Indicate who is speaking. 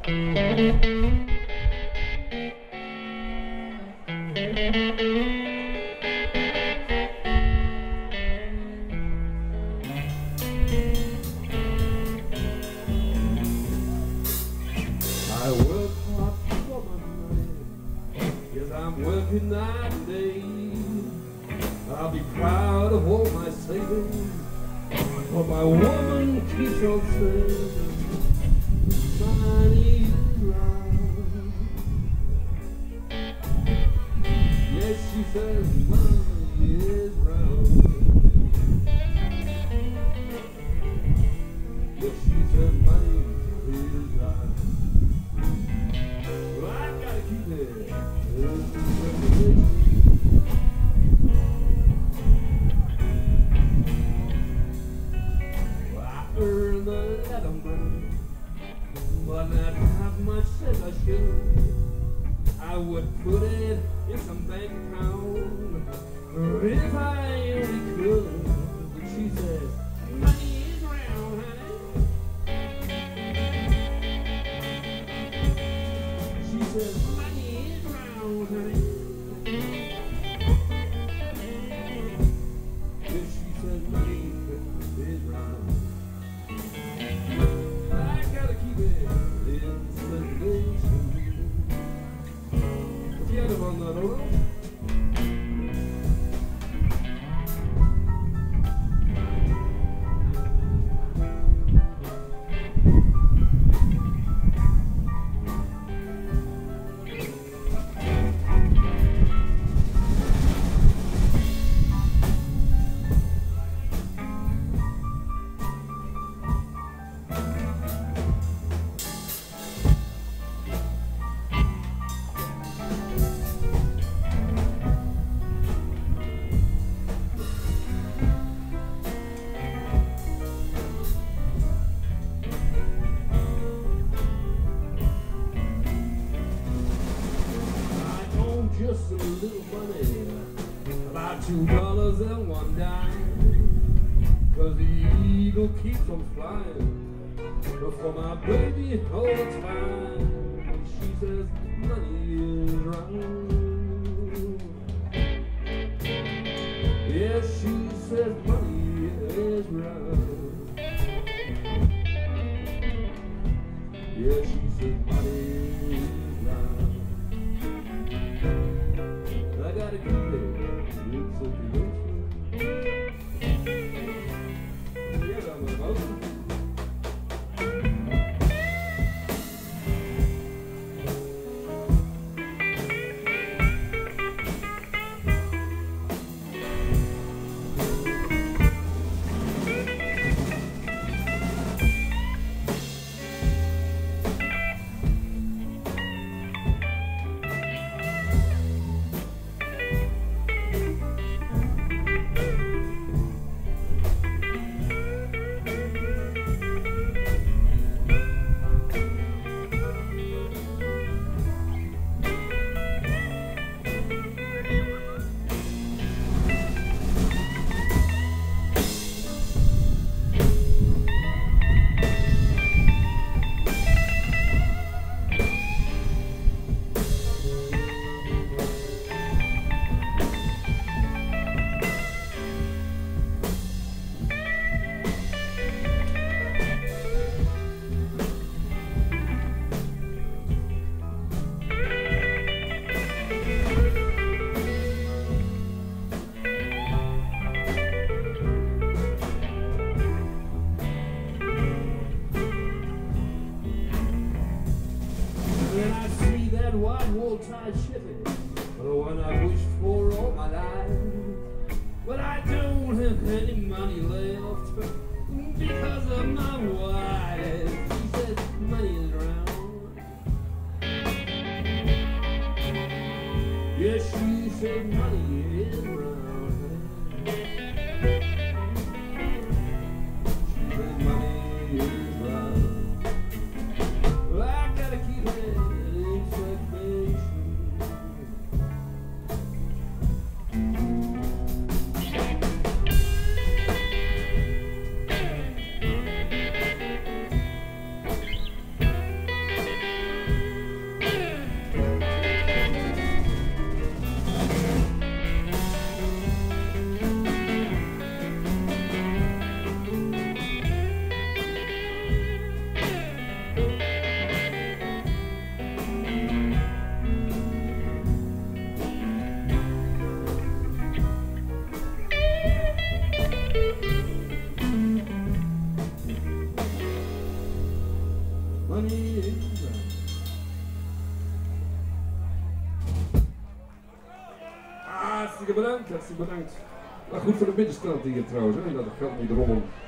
Speaker 1: I work hard for my money. Yes, I'm working night and day. I'll be proud of all my savings, but my woman keeps on saying money is right. Yes, she says money is right. Yes, she says money is right. Well, I gotta keep it. Well, I earn the leather money, but not have much as I should. I would put it in some bank account if I only could. But she says money is round, honey. She says money is round, honey. Yes, she says money is round. I gotta keep it in circulation. What's the other one, Lolo? Just a little money, about $2 and one dime, 'cause the eagle keeps on flying, but for my baby all the time. She says money is right. Yes, she says money is right. Yes, she says money is right. I gotta keep it in circulation. Yeah, I'm a motion. When I see that white wool tied shipping, the one I wished for all my life, but I don't have any money left because of my wife. She says money is round. Yes, she said money is round. She said money is round. Well, I gotta keep it in circulation. hartstikke bedankt, hartstikke bedankt. Maar goed voor de middenstand hier trouwens, hè, dat geld niet rommelen.